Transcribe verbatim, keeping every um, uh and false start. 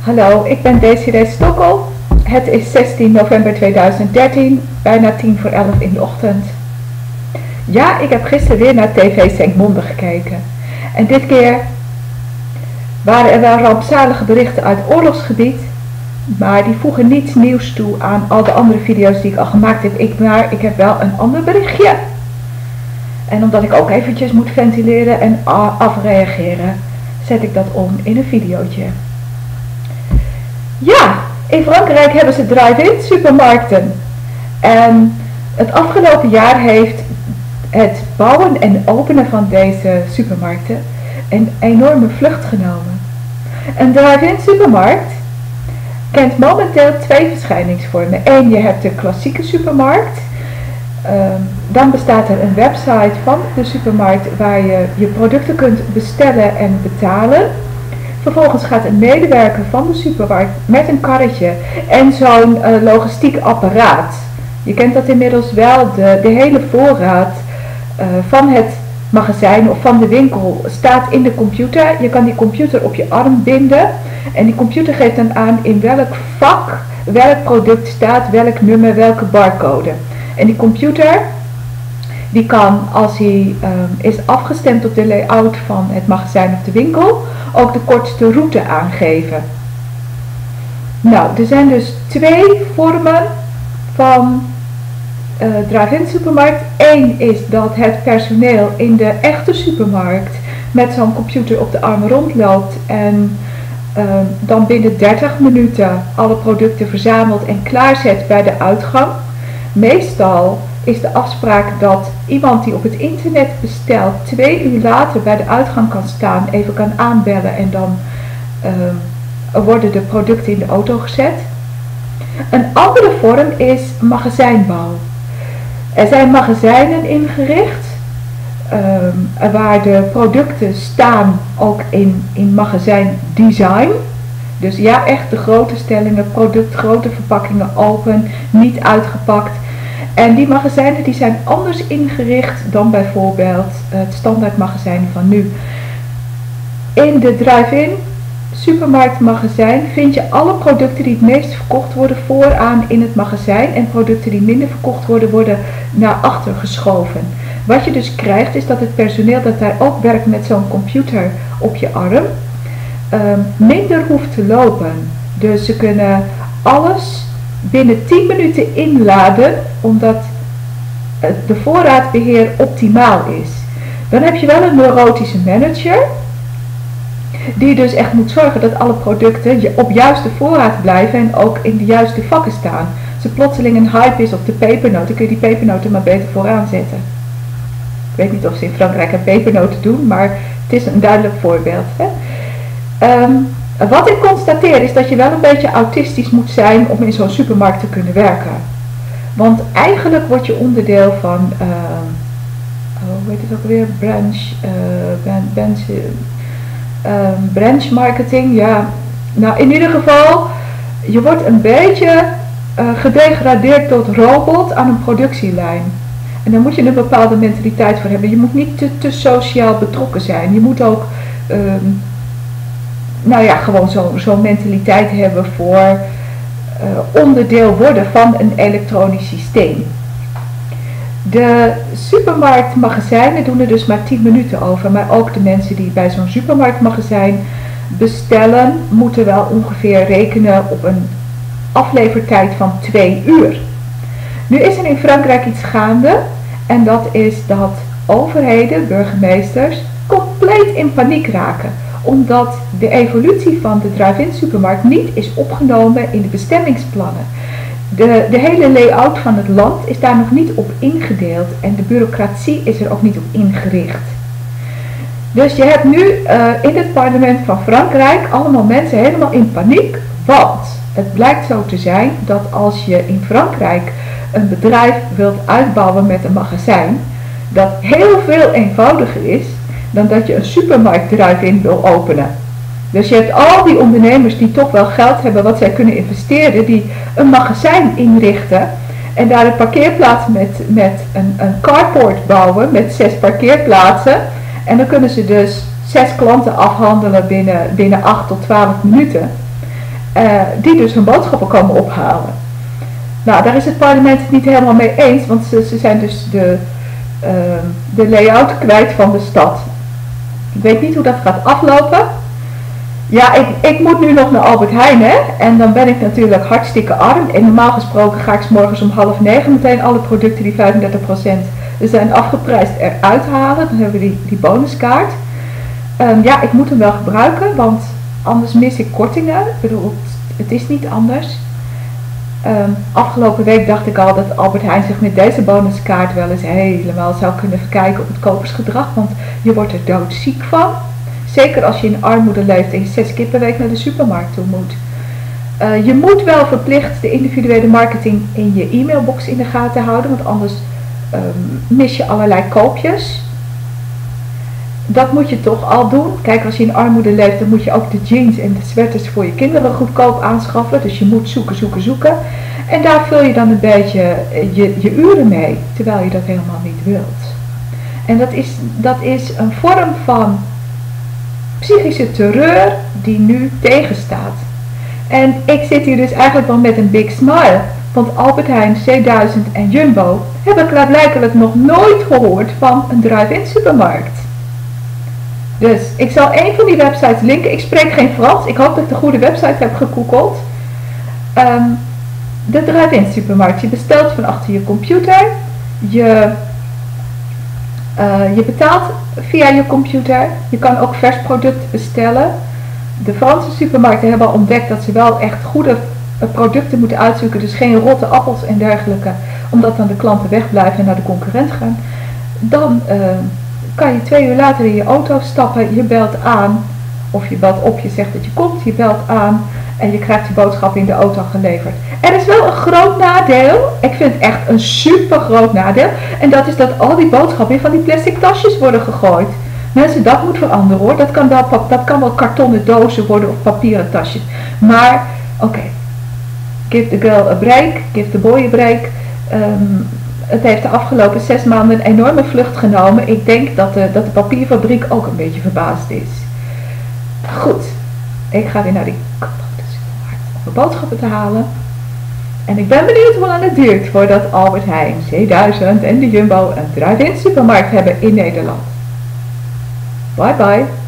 Hallo, ik ben Desiree Stokkel. Het is zestien november tweeduizend dertien, bijna tien voor elf in de ochtend. Ja, ik heb gisteren weer naar T V Zenkmonde gekeken. En dit keer waren er wel rampzalige berichten uit oorlogsgebied, maar die voegen niets nieuws toe aan al de andere video's die ik al gemaakt heb. Ik, maar ik heb wel een ander berichtje. En omdat ik ook eventjes moet ventileren en afreageren, zet ik dat om in een videootje. Ja, in Frankrijk hebben ze drive-in supermarkten. En het afgelopen jaar heeft het bouwen en openen van deze supermarkten een enorme vlucht genomen. Een drive-in supermarkt kent momenteel twee verschijningsvormen. Eén, je hebt de klassieke supermarkt. Um, dan bestaat er een website van de supermarkt waar je je producten kunt bestellen en betalen. Vervolgens gaat een medewerker van de supermarkt met een karretje en zo'n uh, logistiek apparaat. Je kent dat inmiddels wel, de, de hele voorraad uh, van het magazijn of van de winkel staat in de computer. Je kan die computer op je arm binden en die computer geeft dan aan in welk vak welk product staat, welk nummer, welke barcode. En die computer die kan, als hij um, is afgestemd op de layout van het magazijn of de winkel, ook de kortste route aangeven. Nou, er zijn dus twee vormen van uh, drive-in supermarkt. Eén is dat het personeel in de echte supermarkt met zo'n computer op de arm rondloopt en uh, dan binnen dertig minuten alle producten verzamelt en klaarzet bij de uitgang. Meestal is de afspraak dat iemand die op het internet bestelt twee uur later bij de uitgang kan staan, even kan aanbellen en dan uh, worden de producten in de auto gezet. Een andere vorm is magazijnbouw. Er zijn magazijnen ingericht uh, waar de producten staan ook in, in magazijndesign. Dus ja, echt de grote stellingen, product, grote verpakkingen open, niet uitgepakt. En die magazijnen die zijn anders ingericht dan bijvoorbeeld het standaard magazijn van nu. In de drive-in supermarktmagazijn vind je alle producten die het meest verkocht worden vooraan in het magazijn. En producten die minder verkocht worden, worden naar achter geschoven. Wat je dus krijgt is dat het personeel dat daar ook werkt met zo'n computer op je arm, Uh, minder hoeft te lopen. Dus ze kunnen alles binnen tien minuten inladen, omdat uh, de voorraadbeheer optimaal is. Dan heb je wel een neurotische manager, die dus echt moet zorgen dat alle producten op juiste voorraad blijven en ook in de juiste vakken staan. Als er plotseling een hype is op de pepernoten, kun je die pepernoten maar beter vooraan zetten. Ik weet niet of ze in Frankrijk aan pepernoten doen, maar het is een duidelijk voorbeeld. Hè? Um, wat ik constateer is dat je wel een beetje autistisch moet zijn om in zo'n supermarkt te kunnen werken. Want eigenlijk word je onderdeel van, uh, oh, hoe heet het ook weer, branch, uh, branch, branch, uh, branch marketing. Ja, nou in ieder geval, je wordt een beetje uh, gedegradeerd tot robot aan een productielijn. En daar moet je een bepaalde mentaliteit voor hebben. Je moet niet te, te sociaal betrokken zijn. Je moet ook Um, nou ja, gewoon zo'n zo mentaliteit hebben voor uh, onderdeel worden van een elektronisch systeem. De supermarktmagazijnen doen er dus maar tien minuten over, maar ook de mensen die bij zo'n supermarktmagazijn bestellen, moeten wel ongeveer rekenen op een aflevertijd van twee uur. Nu is er in Frankrijk iets gaande en dat is dat overheden, burgemeesters, compleet in paniek raken, omdat de evolutie van de drive-in supermarkt niet is opgenomen in de bestemmingsplannen. De, de hele layout van het land is daar nog niet op ingedeeld en de bureaucratie is er ook niet op ingericht. Dus je hebt nu uh, in het parlement van Frankrijk allemaal mensen helemaal in paniek, want het blijkt zo te zijn dat als je in Frankrijk een bedrijf wilt uitbouwen met een magazijn, dat heel veel eenvoudiger is dan dat je een supermarkt drive-in wil openen. Dus je hebt al die ondernemers die toch wel geld hebben wat zij kunnen investeren, die een magazijn inrichten en daar een parkeerplaats met, met een, een carport bouwen met zes parkeerplaatsen. En dan kunnen ze dus zes klanten afhandelen binnen, binnen acht tot twaalf minuten. uh, die dus hun boodschappen komen ophalen. Nou, daar is het parlement het niet helemaal mee eens, want ze, ze zijn dus de, uh, de layout kwijt van de stad. Ik weet niet hoe dat gaat aflopen. Ja, ik, ik moet nu nog naar Albert Heijn, hè? En dan ben ik natuurlijk hartstikke arm. En normaal gesproken ga ik 's morgens om half negen meteen alle producten die vijfendertig procent zijn afgeprijsd eruit halen. Dan hebben we die, die bonuskaart. Um, ja, ik moet hem wel gebruiken, want anders mis ik kortingen. Ik bedoel, het, het is niet anders. Um, afgelopen week dacht ik al dat Albert Heijn zich met deze bonuskaart wel eens helemaal zou kunnen verkijken op het kopersgedrag. Want je wordt er doodziek van. Zeker als je in armoede leeft en je zes keer per week naar de supermarkt toe moet. Uh, je moet wel verplicht de individuele marketing in je e-mailbox in de gaten houden, want anders um, mis je allerlei koopjes. Dat moet je toch al doen. Kijk, als je in armoede leeft, dan moet je ook de jeans en de sweaters voor je kinderen goedkoop aanschaffen. Dus je moet zoeken, zoeken, zoeken. En daar vul je dan een beetje je, je uren mee, terwijl je dat helemaal niet wilt. En dat is, dat is een vorm van psychische terreur die nu tegenstaat. En ik zit hier dus eigenlijk wel met een big smile. Want Albert Heijn, C duizend en Jumbo hebben klaarblijkelijk nog nooit gehoord van een drive-in supermarkt. Dus ik zal een van die websites linken. Ik spreek geen Frans. Ik hoop dat ik de goede website heb gegoogeld. Um, de drive-in supermarkt. Je bestelt van achter je computer. Je, uh, je betaalt via je computer. Je kan ook vers product bestellen. De Franse supermarkten hebben al ontdekt dat ze wel echt goede producten moeten uitzoeken. Dus geen rotte appels en dergelijke. Omdat dan de klanten wegblijven en naar de concurrent gaan. Dan uh, kan je twee uur later in je auto stappen. Je belt aan. Of je belt op, je zegt dat je komt. Je belt aan. En je krijgt je boodschap in de auto geleverd. Er is wel een groot nadeel. Ik vind het echt een super groot nadeel. En dat is dat al die boodschappen in van die plastic tasjes worden gegooid. Mensen, dat moet veranderen hoor. Dat kan wel, dat kan wel kartonnen dozen worden of papieren tasjes. Maar, oké. Okay. Give the girl a break. Give the boy a break. Um, het heeft de afgelopen zes maanden een enorme vlucht genomen. Ik denk dat de, dat de papierfabriek ook een beetje verbaasd is. Goed. Ik ga weer naar die supermarkt om boodschappen te halen. En ik ben benieuwd hoe lang het duurt voordat Albert Heijn, C duizend en de Jumbo een drive-in supermarkt hebben in Nederland. Bye bye.